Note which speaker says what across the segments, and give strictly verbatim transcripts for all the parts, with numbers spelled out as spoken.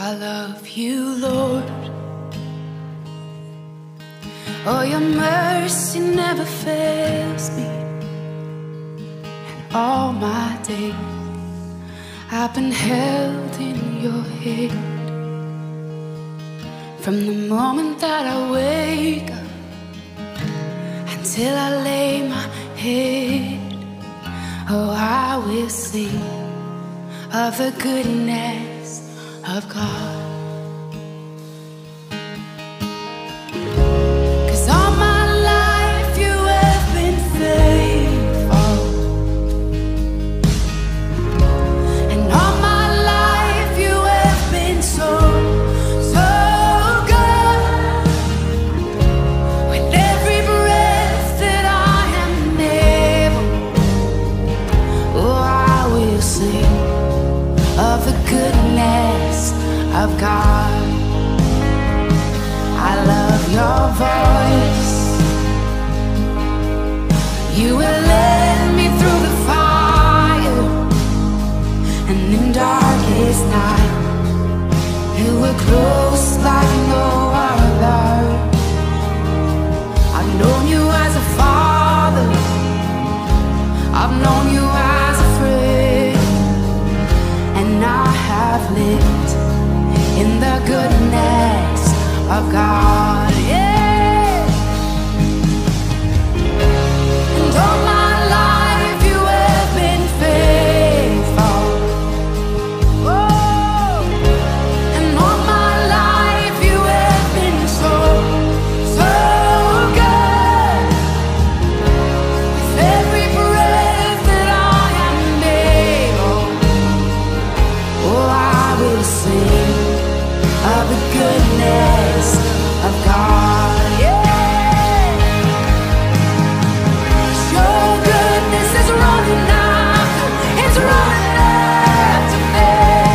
Speaker 1: I love you, Lord. Oh, your mercy never fails me. And all my days I've been held in your hand. From the moment that I wake up until I lay my head, oh, I will sing of the goodness of God. 'Cause all my life you have been faithful, and all my life you have been so, so good. With every breath that I am able, oh, I will sing of the goodness of God. I love your voice. You will lead me through the fire, and in darkest night you were close like no other. I've known you as a father, I've known you as a friend, and I have lived in the goodness of God, yeah. And all my life you have been faithful. Oh, and all my life you have been so, so good. With every breath that I am able, oh, I will sing of the goodness of God, yeah. Your goodness is running after, it's running after me.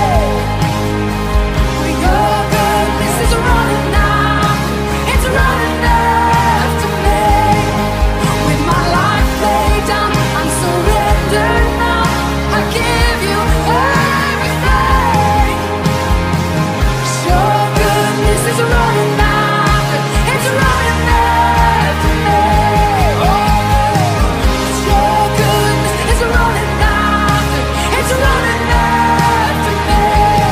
Speaker 1: Your goodness is running after, it's running after me. With my life laid down, I'm surrendered now. I give you everything. Your goodness is running after, it's running after me. Oh, your goodness is running after, it's running after me.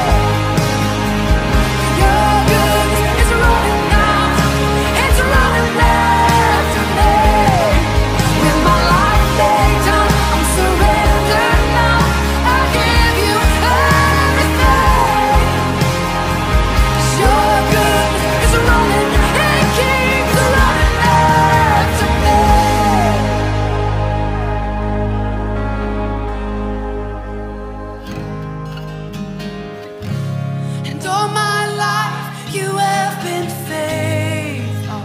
Speaker 1: Your goodness is running after, it's running after me. With my life laid down, I'm surrendered now. I give you everything. Your goodness is running, it keeps running after me. And all my life you have been faithful,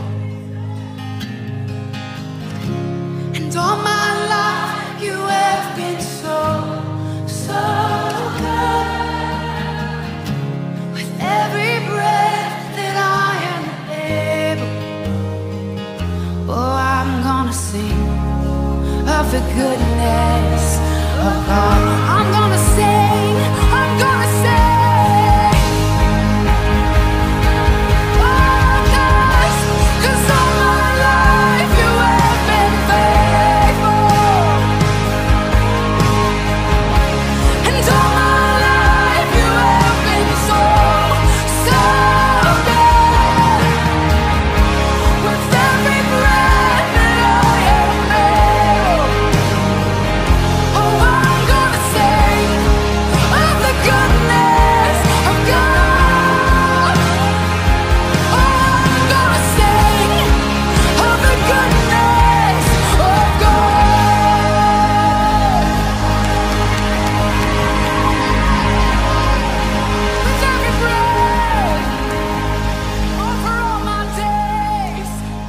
Speaker 1: and all my life you have been so, so good. With every breath that I am able, oh, I'm gonna sing of the goodness of God. I'm gonna sing, I'm gonna sing. Oh, 'cause, 'cause all my life you have been faithful, and all my life you have been so, so good. With every breath that I am able, oh, I'm gonna sing of the goodness of God. Oh, I'm gonna sing of the goodness of God. With every breath, oh, for all my days.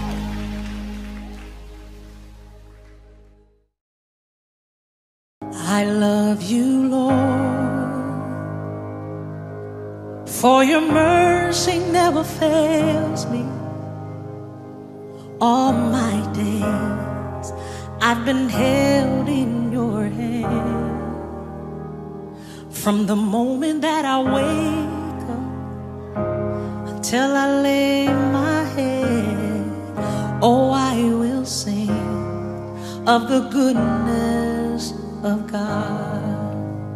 Speaker 2: I love you, Lord, for your mercy never fails me. All my days I've been held in your hand. From the moment that I wake up till I lay my head. Oh, I will sing of the goodness of God.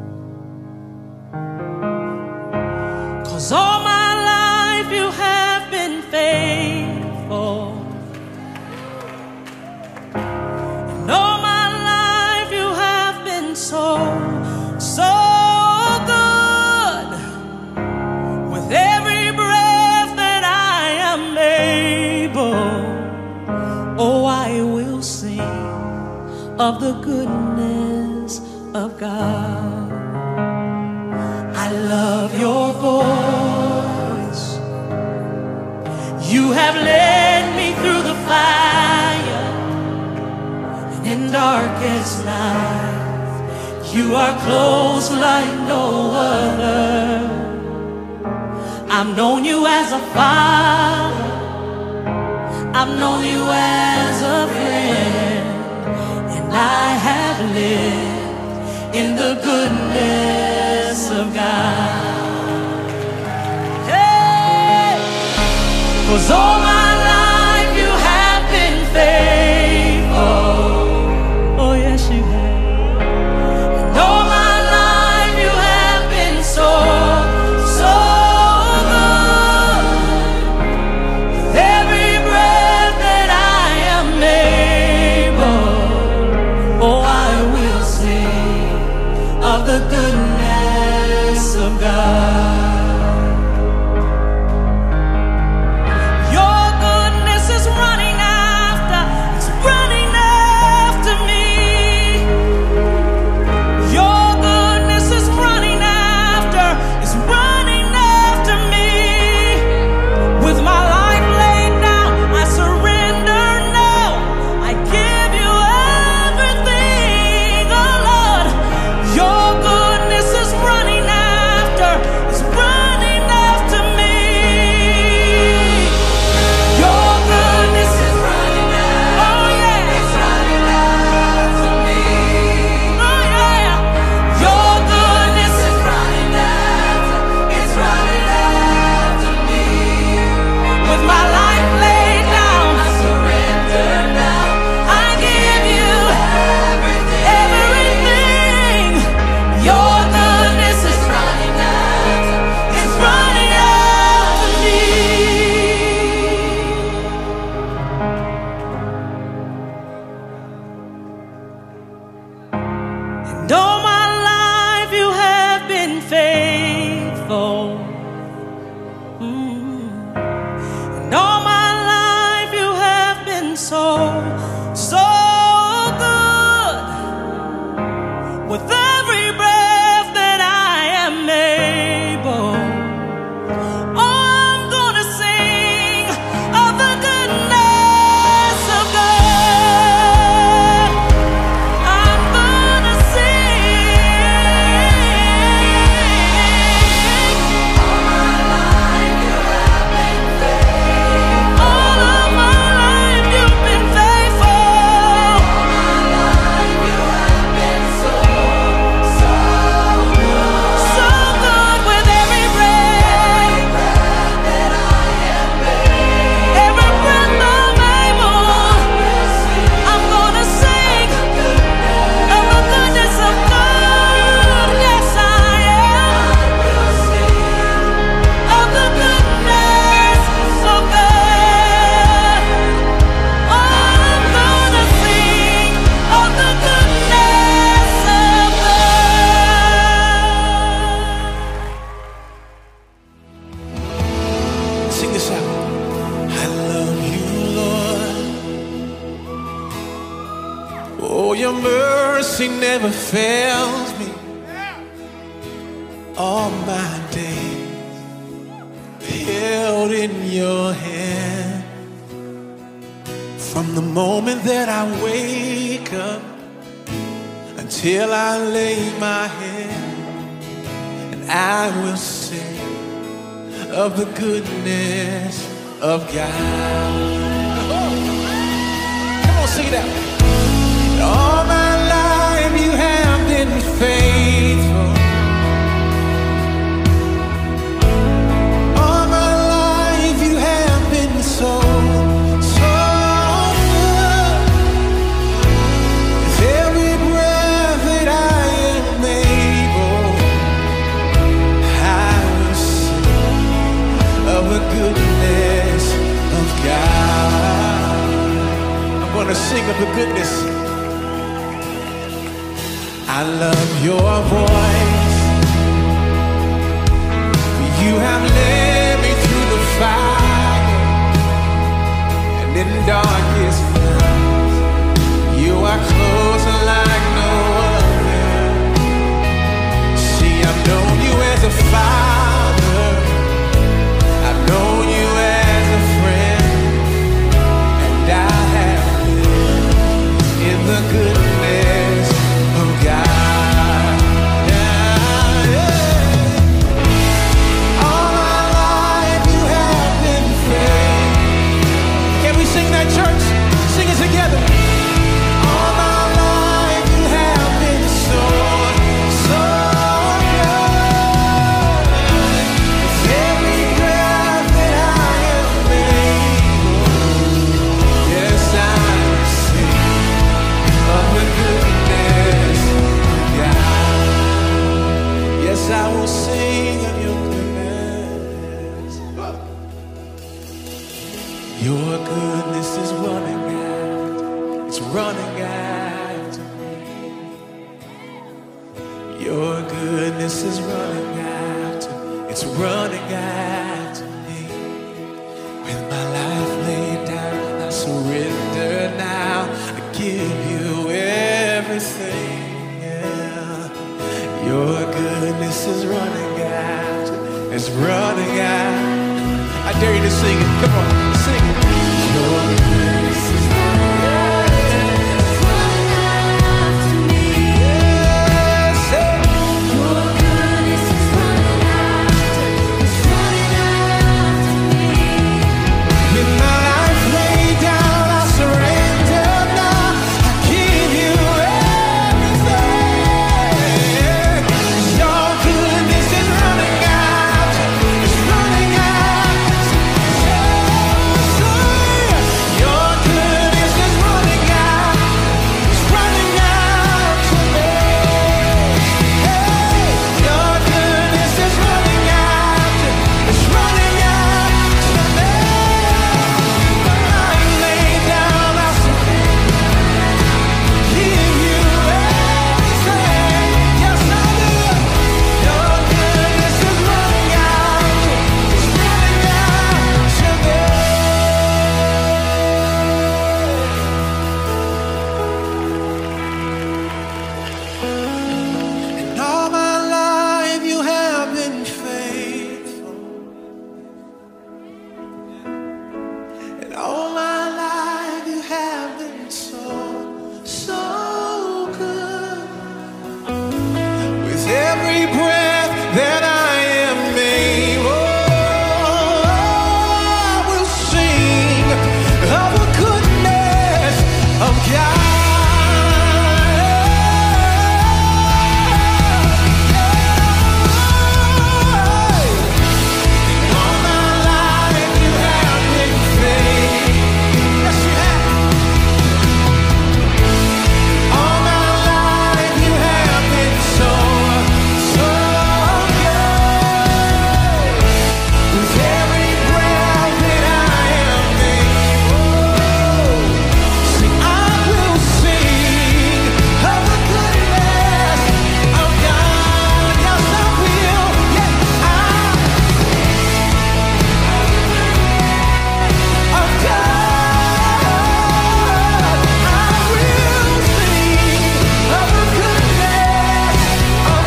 Speaker 2: 'Cause all my life you have been faithful, and all my life you have been so, so good. With every breath that I am able, oh, I will sing of the goodness of God. I love your voice. You have led me through the fire, and in darkest night, you are close like no other. I've known you as a father, I've known you as a friend, and I have lived in the goodness of God. Hey! 'Cause all my life you have been faithful. Oh yes you have. And all my life you have been so, so good. With every breath that I am able, oh, I will sing of the goodness of God. Your goodness is running after, it's running after me. Your goodness is running after, it's running after me. With my life laid down, I surrender now. I give you everything, oh Lord. Your goodness is running after, it's running after me. Your goodness is running after, oh yeah, it's running after me. Oh yeah, your goodness is running after, it's running after me. With my life laid down, I surrender now. I give you everything, everything. Your goodness is running after, it's running after me. And all my life you have been faithful. Mm. And all my life you have been so, so good. With every breath that I am able, oh, I'm gonna sing of the goodness of God. I'm gonna sing. All my life you have been faithful. All of my life you've been faithful. All my life you have been so, so good. So good with every breath that I am able. Every breath I'm able, I'm gonna sing of the goodness of God. Yes, I am. Of the goodness of God. Oh, I'm gonna sing of the goodness of God.
Speaker 3: Sing this out. I love you, Lord. Oh, your mercy never fails me. All my days held in your hand. From the moment that I wake up until I lay my head, and I will sing of the goodness of God. Come on, sing it out. All my life you have been faithful. All my life the goodness of God. I'm gonna sing of the goodness. I love your voice. You have led me through the fire and in darkest night. You are close like no other. See, I've known you as a father. I've known you as a friend, and I have lived in the goodness of God. Yeah, yeah. All my life you have been faithful. Can we sing that, church? Sing it together. All my life you have been so, so good. With every breath that I am able, yes, I will sing of the goodness of God. Yes, I will sing of your goodness. Your goodness is running out, it's running after me. Your goodness is running after, it's running after me. With my life laid down, I surrender now. I give you everything, yeah. Your goodness is running after, it's running after. I dare you to sing it, come on, sing it. Your goodness is running after, it's running after me. Yes, yeah. Your goodness is running after, it's running after me. With my life laid down, I surrender now. I give you everything. Your goodness is running after, it's running after. Your goodness is running out, it's running out to me. Hey, your goodness is running out, it's running out to me. I lay down, I give you everything. Yes, I do. Your goodness is running out, it's running out to me. And all my life you have been faithful. And all my life you have been so, so good. With every breath that I am able, I will sing of the goodness of God. All my life you have been faithful. Yes, you have. All my life you have been so, so good. With every breath that I am able, sing, I will sing of the goodness of God. Yes, I will. Yeah, I of God. I will sing of the goodness of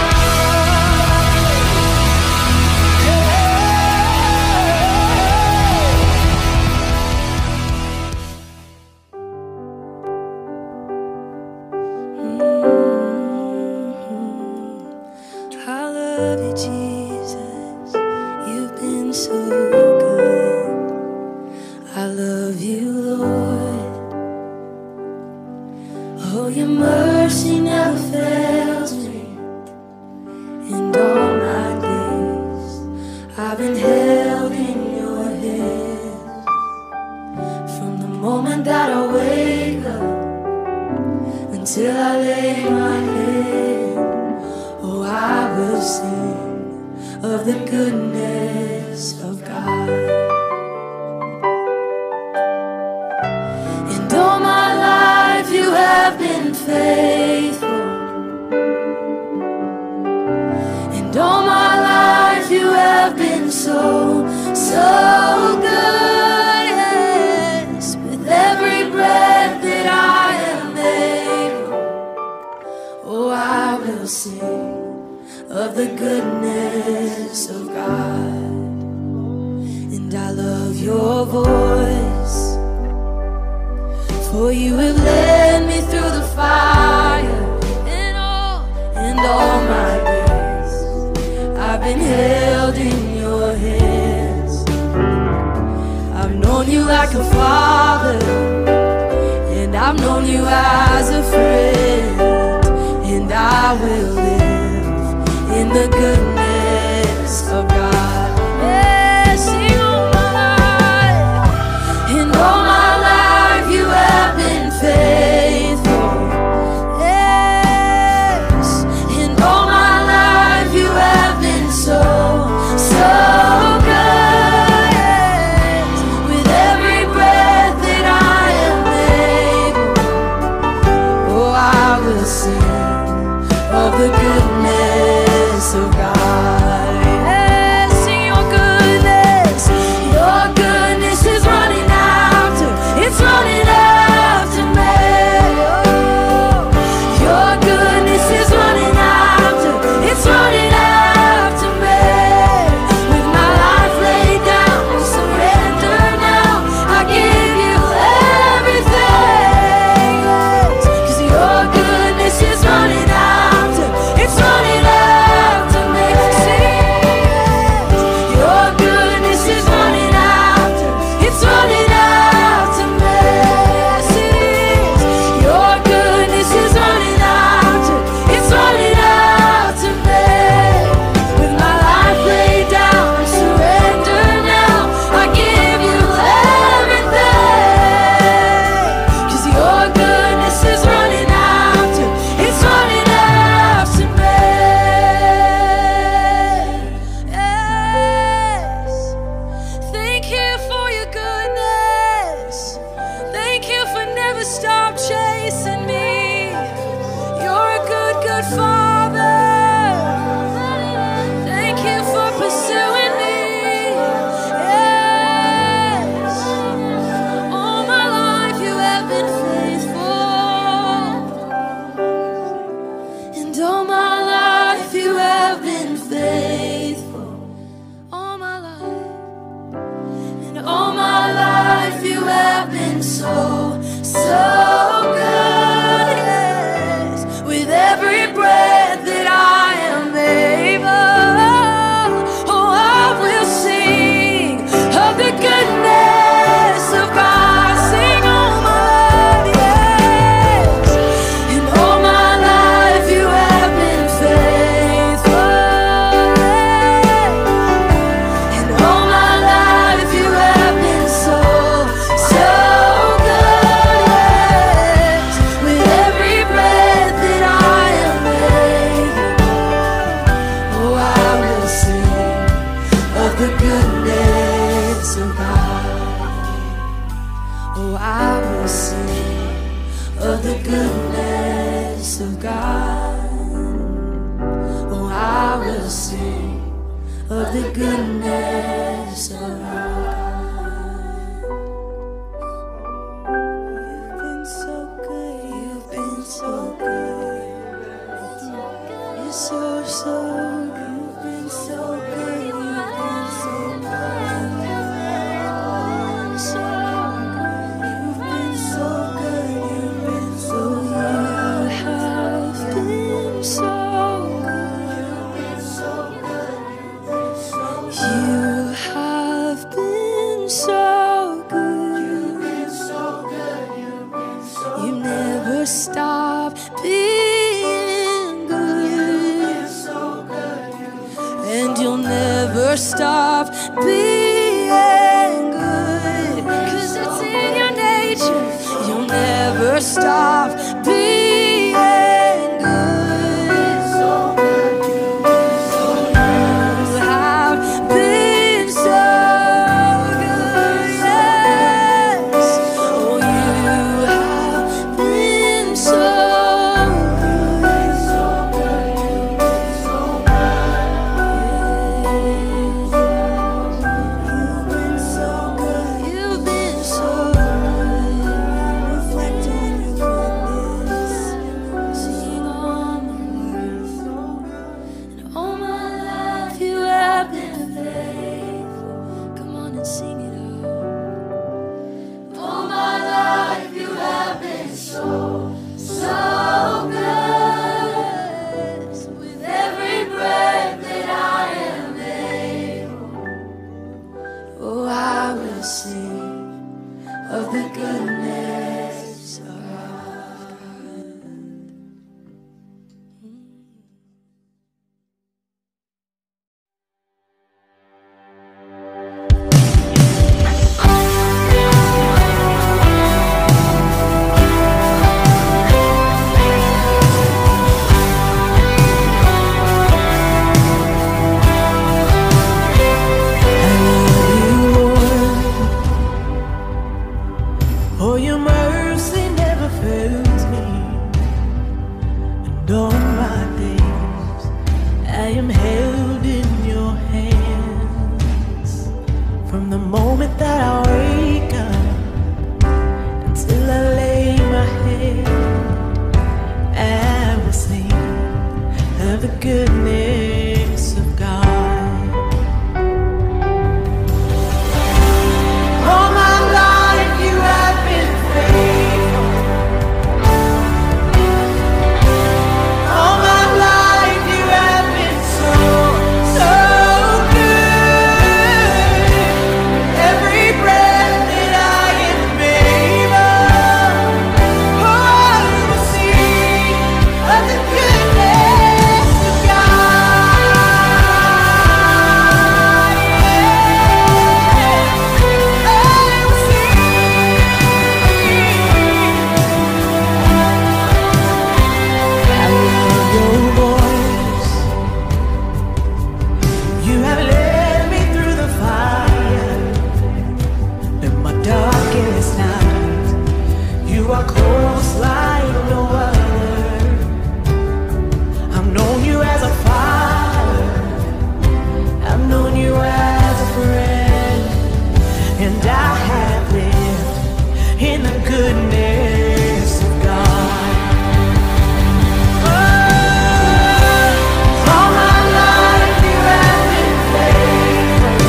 Speaker 2: I love you, Jesus. You've been so good. I love you, Lord. Oh, your mercy never fails me. And all my days I've been held in your hands. From the moment that I wake up until I lay my head, oh, I will sing of the goodness of God.
Speaker 1: faithful. And all my life you have been so, so good. Yes, with every breath that I am able, oh, I will sing of the goodness of God. And I love your voice, for you have led me through the fire. And all, and all my days I've been held in your hands. I've known you like a father, and I've known you as a friend. And I will live in the goodness of God. Yeah, sing all my life. And all my life you have been faithful. Yes, and all my life you have been so, so good. Yes, with every breath that I am able, oh, I will sing of the goodness of God. Yes, sing your goodness. Your goodness is running after, it's running after me. Oh, your goodness is running after, it's running after me. With my life laid down, I surrender now. I give you everything. Yes, 'cause your goodness is running after, it's running after me. Sing, yes. Your goodness is running after, it's running after me. Yes, it is. Your goodness is running after, it's running after me. With my life laid down, I surrender now. I give you everything. 'Cause your goodness is running after, it's running after me. Yes. Thank you for your goodness. Thank you for never stop chasing me. You're a good, good Father. Thank you for pursuing me. Yes. All my life you have been faithful. And all my life you have been faithful. All my life. And all my life you have been so, so good. Yes. With every breath that I am able, oh, I will sing of the goodness of God. Sing all my life, yes. And all my life you have been faithful. And all my life you have been so, so good. Yes. With every breath that I am able, oh, I will sing of the goodness of God. Oh, I will sing of the goodness of God. Oh, I will sing of the goodness of God. You've been so good, you've been so good. You're so, so good. You've been so good, you've been so good. So good. You've been so good, you've been so good. You have been so good. You have been so good. You never stop being good. And you'll never stop being good. 'Cause it's in your nature. You'll never stop being good. So good. You have been so good. Yes. Oh, you have been so will sing of the goodness of God.
Speaker 2: For your mercy never fails me, and all my days I am held in your hands. From the moment that I wake up until I lay my head, I will sing of the goodness of God. All my life you have been faithful. All my life you have been so, so good. Every breath that I am able, oh, I will sing of the goodness of God. Yeah. I will sing. I love your voice. You have led me through the fire in my darkest night. You are close like no other. I've known you as a father. I've known you as a friend, and I have lived in the goodness of God. All my life you have been faithful.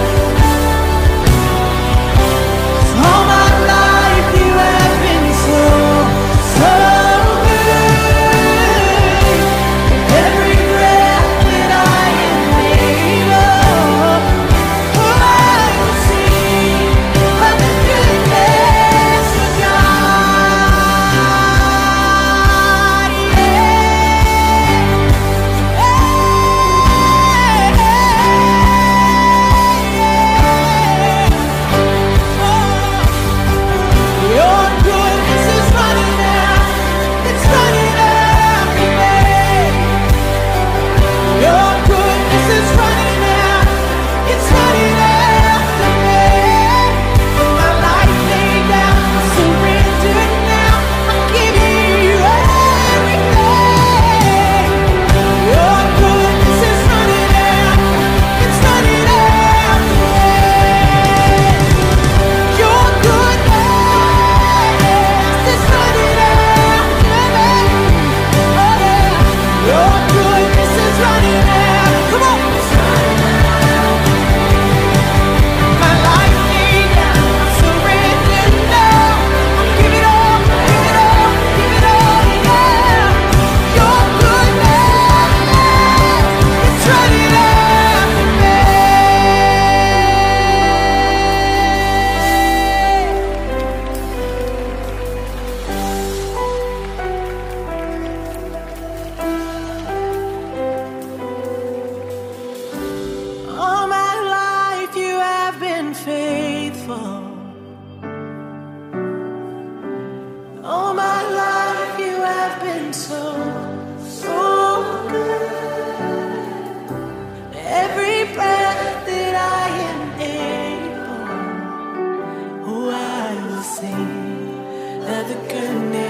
Speaker 2: All my life you have been so, so good. Every breath that I am able, oh, I will sing of the goodness of God. Your goodness is running out, it's running after me. Your goodness is running out, it's running after me. With my life laid down, I surrender now, I'm giving you everything. Your goodness is running out, it's running after me. Your goodness is running after me. Oh yeah, your goodness is running out. Come on, it's running out. My life laid down, I surrender now. I give it all, give it all, give it all, yeah. Your goodness is running after me. All my life you have been faithful. All my life you have been so, so good. Every breath that I am able, oh, I will sing of the goodness